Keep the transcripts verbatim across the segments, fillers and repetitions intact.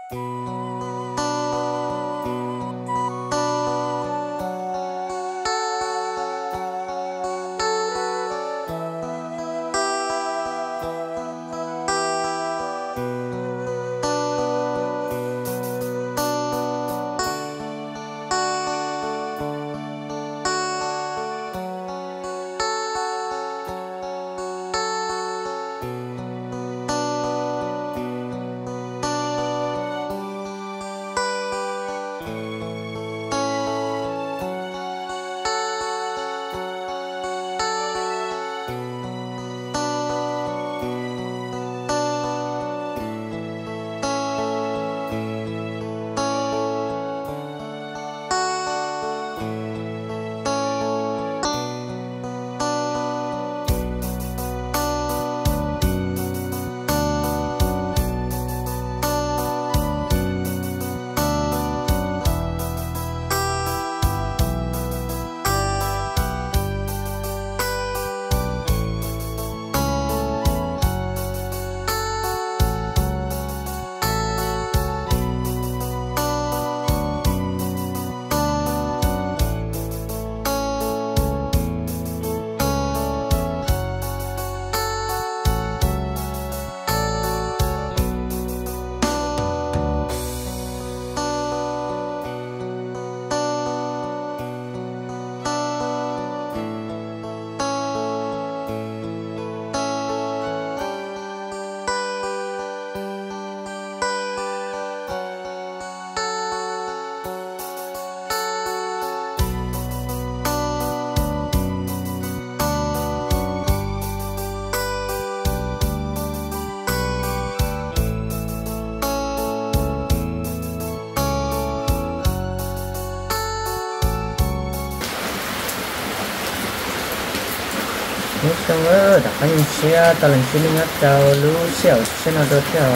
lúc xong đó đã có những xe tao lần xe mình nhớ tao lú xẻo xe nó đôi theo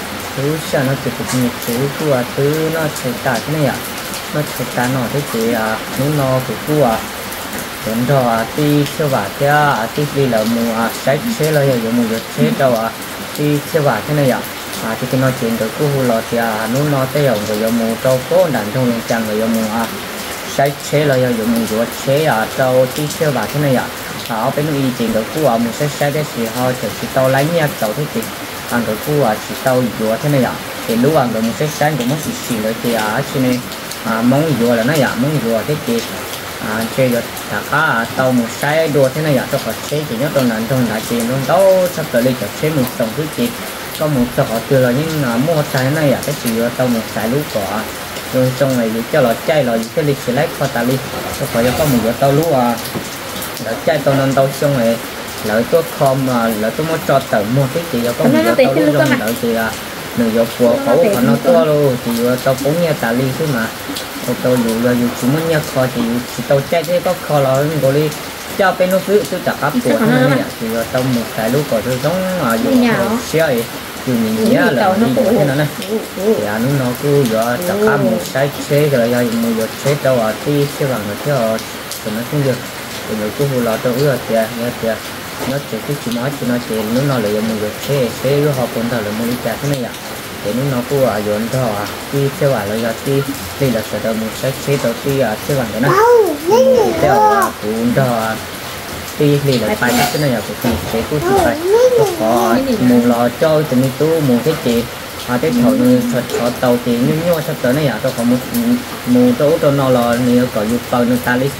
lú xẻo nó chỉ cục nhiệt chữ của thứ nó chạy tải thế này à nó chạy tải nó thế chỉ à nó nó của của đến đó đi xe vả thế à đi đi là mù à sách xe là hiểu mù được xe đâu à đi xe vả thế này à à thì cái nó chuyện được của lò thì à nó nó thế hiểu rồi mù đâu có đàn trong những trang rồi mù à sách xe là hiểu mù được xe à đâu đi xe vả thế này à họ bên y chuyện được của một sẽ sẽ cái gì họ chỉ tàu lấy nhạc tàu thế thì ăn được của chỉ tàu dừa thế này ạ thì lúc ăn được một sẽ sáng cũng mất xì rồi thì à cho nên à món dừa là nó ạ món dừa thế thì à chơi được cả cá tàu một sai đua thế này ạ cho họ chế chỉ nhớ tàuนั้นtrong là tiền luôn đâu sắp tới đây cho chế một tổng thứ chị có một cho họ từ là những mua sai này ạ cái chỉ tàu một sai lúc của rồi trong này cho là chay là cái lịch sử lấy qua tali cho họ có một tàu lúc à là chạy tàu nên tàu xong rồi lợi tôi không mà lợi tôi muốn cho tận một cái gì có một tàu luôn trong lợi thì là nửa giờ của cổ của nó to luôn thì tàu cũng như tà ly chứ mà tàu dù là dù chỉ muốn nhắc kho thì chỉ tàu chạy thế có kho là mình gọi đi cho bên nó cứ tôi đặt áp của nó này thì tàu một cái lúc còn tôi giống mà dù xe ấy dù mình nhớ là đi thế nào này thì nó nó cứ giờ đặt áp một cái xe rồi giờ một giờ xe tàu ở đi xe bằng rồi chứ rồi nó không được thì người cứ hù lọ tôi ưa thì nhớ thì nó chỉ cái chỉ nói chỉ nói thì nó nói là dùng một cái xe cái họ cũng thở là một cái thế này ạ thì nó nó cứ à dùng thở à đi theo à là đi đi là sẽ được một cái xe đầu tiên à theo bằng cái này thì theo à cũng thở đi đi là phải cái này là cũng sẽ cứ thì phải có một lọ cho từ mình tu một cái chị à cái thầu thật thọ tàu thì như nhau sắp tới này à tôi có một một chỗ cho nó là nhiều có dục tàu nó ta lấy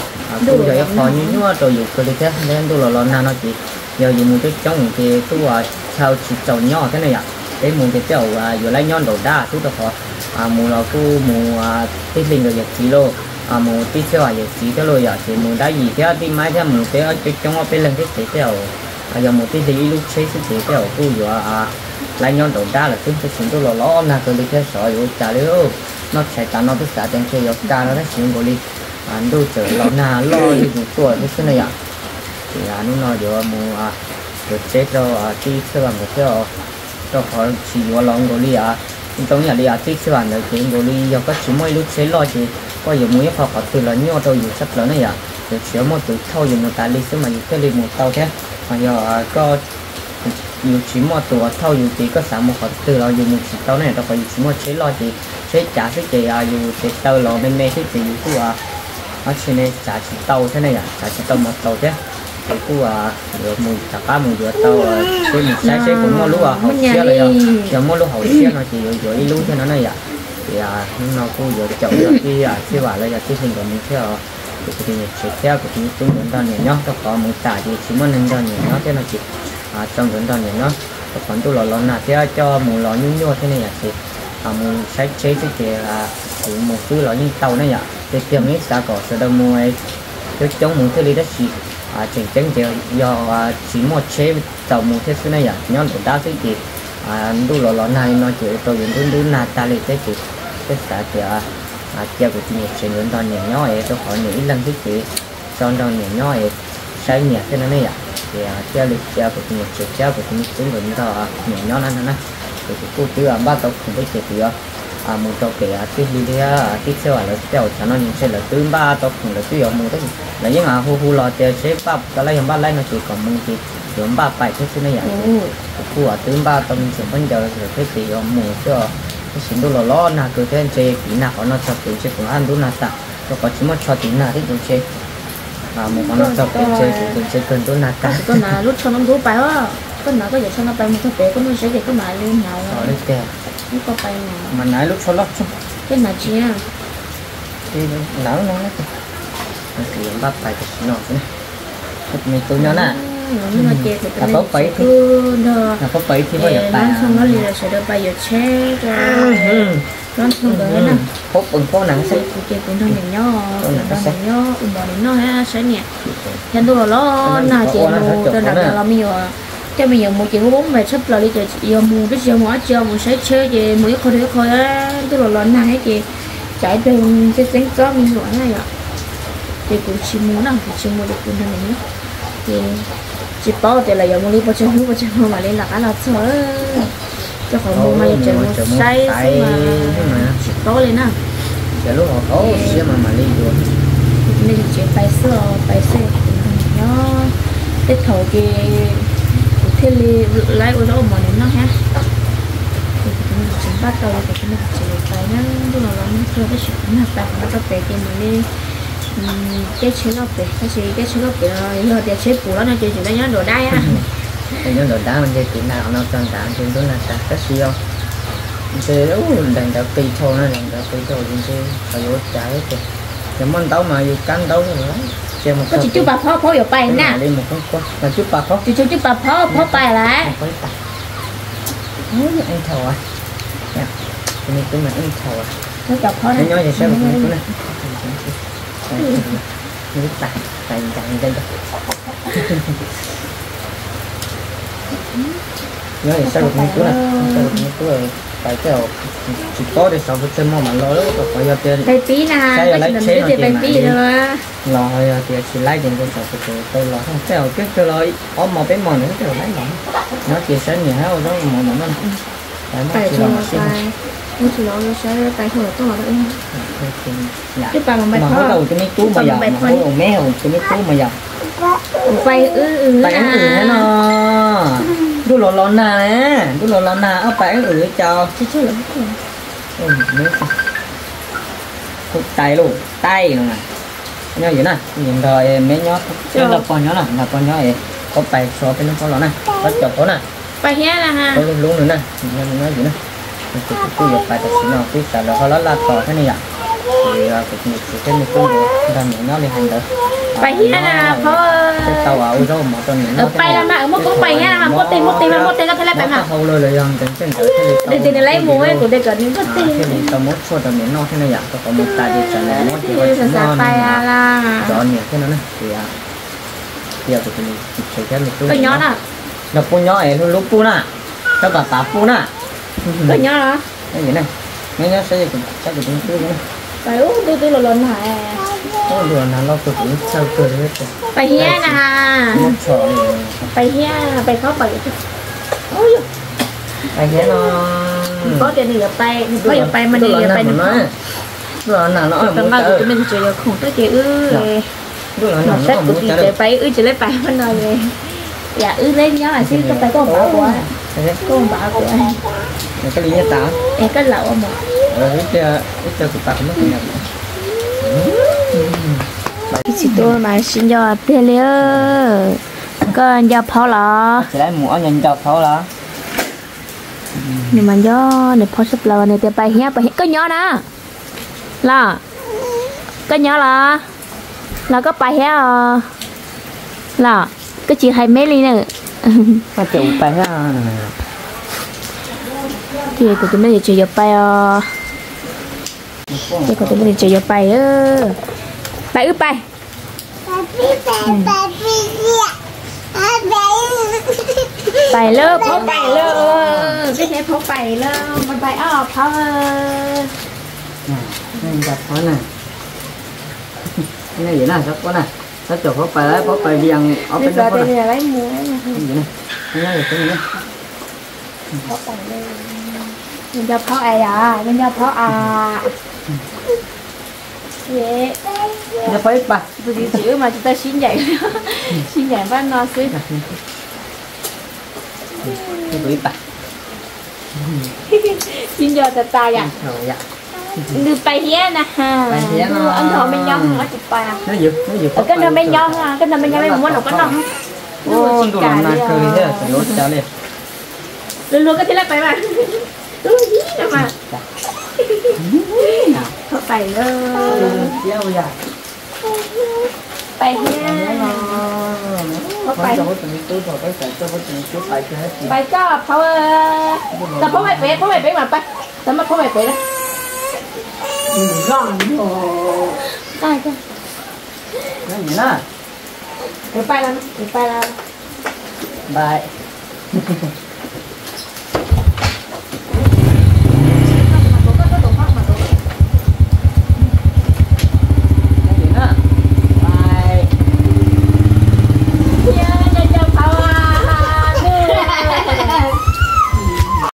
tôi giờ khó như nhau tôi dùng cái thế nên tôi là lo na nó chỉ giờ dùng một cái trong thì tôi à sao chỉ trồng nhỏ thế này ạ cái một cái chậu à vừa lấy nhon đổ đa chút là khó à mù là cô mù à tích linh được chỉ lô à mù tích theo à chỉ cái lô giờ thì mù đã gì theo đi máy theo mù cái cái trong ở bên lần cái thế theo à giờ một tích linh lúc chế sẽ thế theo cô vừa à lấy nhon đổ đa là chúng tôi chúng tôi là lo na tôi đi theo sỏi rồi trả liệu nó chạy tán nó tức xả trên chơi giờ ca nó đã xuống gọi đi anh đôi chở lo na lo như một tuổi thế này ạ thì anh nó nói giờ mù à được chết rồi à đi xe bằng cái theo cho họ chỉ có lòng gọi đi à trong nhà đi à đi xe bằng được thì gọi đi giờ có chỉ mấy lúc xe lo thì có giờ muốn họ họ từ là nhau tôi dùng sắp lớn này ạ được sửa một tuổi thâu dùng một tài lý chứ mà dùng cái đi một tàu thế mà giờ có dù chỉ một tuổi thâu dù chỉ có sáu một họ từ lo dù một chỉ tao này tao phải chỉ một chế lo thì chế trả cái gì à dù chế tao lo bên mẹ cái gì cũng à nó chỉ này trả chỉ tao thế này à trả chỉ tao một tao thế thì cũng à rồi mùi trả cá mùi vừa tao chế mình sai chế cũng mua lúa à hậu xía rồi giờ mua lúa hậu xía nó chỉ rồi rồi lúa thế nó này à thì à nó cũng vừa chậu rồi cái à cái quả là cái hình của mình theo thì cái này chế theo của mình cũng vẫn còn nhiều nhá tao có một trả thì chỉ muốn nên cho nhiều nó thế là chỉ à trong vẫn còn nhiều nó còn tôi lò lò nè theo cho một lò nhung nhua thế này à thì à một sai chế cái gì là một thứ lò như tàu này à thì kiếm ít giá có sẽ đâu mua ấy cái chống một thứ đi đó chỉ à chỉnh chỉnh thì do chỉ một chế tàu một thế này à nhớ được đa cái gì à tôi lò lò này nó chỉ tôi vẫn tôi tôi là ta lấy cái gì cái xã thì à chia của chị sẽ lớn toàn nhỏ nhỏ ấy tôi hỏi những lần cái gì son toàn nhỏ nhỏ ấy sai nhẹ thế này à thì chia lịch chia của chị sẽ chia của chị cũng lớn to nhỏ nhỏ này này thì cô chú à ba tàu không biết gì thì à một tàu kẻ tiếp đi à tiếp theo là theo cho nó những sẽ là từ ba tàu không là tuy ở một cái là những à hu hu lò tiền sẽ ba cái lấy ba lấy nó chỉ còn một chỉ giống ba bảy thế này à cô à từ ba tàu mình sẽ bây giờ là cái gì ở một cho cái xin đô la lo na cứ thế chơi tí nào họ nó cho tí chơi cũng ăn đô na ta cho có chỉ một cho tí nào thì cũng chơi à một con nó cho tí chơi cũng chơi cần đô na ta con nào lúc cho nó đủ bài á con nào có giờ cho nó bay một cái bé con nó sẽ để cái mài lên nào ở đây kìa nó có bay nào mà nãy lúc cho lót chứ cái nào chia thì nấu nó đấy thì em bắt phải cái nọ này mình tôi nhớ nè nhưng mà chè thì cái bắp bấy thì là bắp bấy thì bao giờ bán xong nó liền là sẽ được bây giờ chế cho nó không được nè hút bằng phố nắng sẽ chè cũng thằng nhỏ nhỏ thằng nhỏ nhỏ um bò nó ha sẽ nhẹ chân tôi là nó là chè mù tôi đặt là bây giờ cho bây giờ một chè bốn về sắp là đi chè giờ mù cái giờ mỗi giờ một sẽ chơi chè mỗi khối thế khối á tôi là lớn này chè chạy đường cái sáng có mình nói này ạ thì cũng chỉ muốn nào thì chỉ muốn được cũng thằng nhỏ thì chỉ bảo thì là giờ mua đi bao nhiêu bao nhiêu mà lên là cả là sợ cho khỏi mua mai chờ mua say mà chỉ bảo lên nè giờ lúc họ có xe mà mà đi được nên chỉ phải sửa phải xe nó cái thầu kia thế li lấy ở đó mà nó ha chỉ bắt đầu thì mình chỉ phải nó lúc nào nó chưa có chuyện nó phải nó có về thì mình đi cái chế lọc về cái gì cái chế lọc về rồi thì chế phủ đó nó chỉ chỉ nhớ đồ đai á thì nhớ đồ đá mình chơi chuyện nào nó toàn tạm chuyện đó là sao cái gì không chơi đấu đàn đạo kỳ thôi nó đàn đạo kỳ thôi nhưng chơi phải vô trái kìa nhưng món đấu mà vô cán đấu nữa chơi một có chỉ chú bà phó phó vô bay nè đi một con qua là chú bà phó chú chú chú bà phó phó bay lại nói như anh thầu à nè mình cứ mà anh thầu à nó chọc phó này nói gì sao mình cứ này nước tay tay tay đây nhớ thì sao được mấy thứ này sao được mấy thứ rồi phải kiểu chỉ có để sao với chân mò mà lo lắm phải giờ tiền tay tí nè cái gì mình biết tay tí rồi lo thì chỉ lấy tiền con sao phải tôi lo không theo cái cái lo ốm mò bé mò nữa kiểu lấy mỏ nó chỉ sẽ nhiều hết rồi đó mò mò nó phải phải cho tay nó chỉ lo nó sẽ tay thôi là tốt rồi đấy cái bà mà mà hồi đầu cái mấy tú mà giờ mà hồi đầu mé hồi cái mấy tú mà giờ tay ư ư tay ư thế nó đu lò lò nè đu lò lò nè ở tay ư cho chứ chứ là ừ mấy hút tay luôn tay luôn nè nhớ vậy nè nhìn rồi mấy nhót chứ là con nhó nè là con nhó vậy có tay so với nó có lò nè có chọc có nè tay hết là ha có luôn nữa nè nhìn nói gì nè thì cứ giờ phải tập xin nào cứ trả lời nó là tỏ thế này ạ thì cũng chỉ cái này cũng được đang nó lên hành được bay hết là phó tàu ảo đâu mà con nó bay là mà mất cũng bay hết là mà mất tiền mất tiền mất tiền có thể lấy bạn hả hầu lời lời rằng đến trên cái để tiền lấy mua ấy của đây cần những cái tiền thế này tao mất số tao miễn nó thế này ạ tao có một tài để trả lời nó thì phải nó bay là đó nhiều thế nó này thì giờ thì mình chỉ cái mình cái nhỏ nè nó pu nhỏ ấy lúc pu nè các bà bà pu nè cái nhỏ đó cái gì này nghe nhớ sẽ cũng sẽ cũng tương này phải uống tôi tôi là lần này có lần nào lo tôi cũng sao cười hết rồi phải hé nè phải hé phải khó phải ôi phải hé nó có cái này ở bay có ở bay mà đi ở bay nữa rồi nào nó ở muốn chơi mình chơi không tới cái ư nó sẽ của chị chơi bay ư chơi lấy bay bên này dạ ư lên nhớ là xin có phải có bảo của có bảo của anh cái lý nhất táo em cái lẩu mà rồi ít ít cho tụi bạn mất tiền chị tôi mà xin cho tiền liền có cho pháo là sẽ lấy mua nhân cho pháo là nhưng mà do để pháo sắp lờ này thì bài hết bài hết có nhớ nè là có nhớ là là có bài hết à là cái chị hay mấy ly nữa mà chịu bài hết thì của tụi mình chỉ chịu bài à thì của tụi mình chỉ chịu bài ơ bài ư bài bài lơ pháo bài lơ cái này pháo bài lơ mình bài ở pháo nên gặp pháo này cái này gì nè sắp có này sắp chụp pháo bài lấy pháo bài riêng ở bên đó này lấy mua cái gì này cái này cái gì pháo bài lơ mình cho pháo ai à mình cho pháo à vậy nó phải ba tôi chỉ chữ mà chúng ta xin dạy xin dạy bắt nó xí cái bưởi ba xin giờ ta ta vậy dạ đưa tay hé nè ha anh thọ bên nhau ở chụp bà nó dược nó dược cái nơi bên nhau ha cái nơi bên nhau em muốn đâu có đâu ô tôi làm na cười thế là tôi trả liền luôn luôn cái thế là phải mà luôn gì đâu mà thôi phải chéo ra phải nha có phải phải có phao tập phao mày bé phao mày bé mà phải tập mà phao mày bé đó ngon ai cơ cái gì nè phải phải làm phải làm bye